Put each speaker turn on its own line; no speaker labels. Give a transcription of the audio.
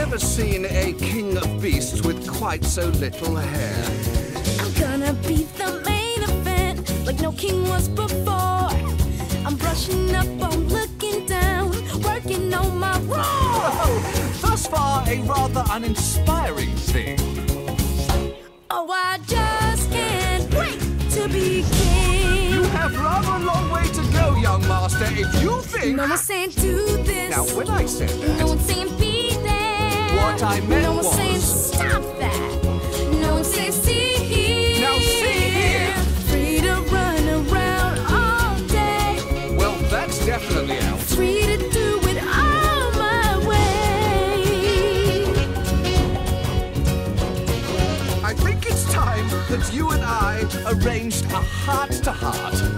never seen a king of beasts with quite so little hair.
I'm gonna be the main event, like no king was before. I'm brushing up on looking down, working on my role.
Thus far, a rather uninspiring thing.
Oh, I just can't wait to be king.
You have rather a long way to go, young master, if you think...
No one's saying do this.
Now, when I said that...
No one's saying be there.
What I meant
No one's
was...
saying stop that. No one's saying see here.
Now, see here.
Free to run around all day.
Well, that's definitely out.
Free to do it all my way.
I think it's time that you and I arranged a heart-to-heart.